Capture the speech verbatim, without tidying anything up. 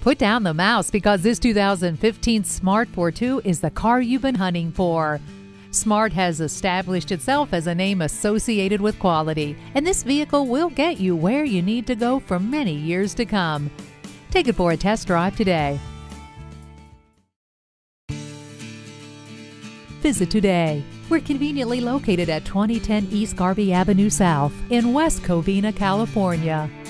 Put down the mouse because this two thousand fifteen Smart Fortwo two is the car you've been hunting for. Smart has established itself as a name associated with quality, and this vehicle will get you where you need to go for many years to come. Take it for a test drive today. Visit today. We're conveniently located at twenty ten East Garvey Avenue South in West Covina, California.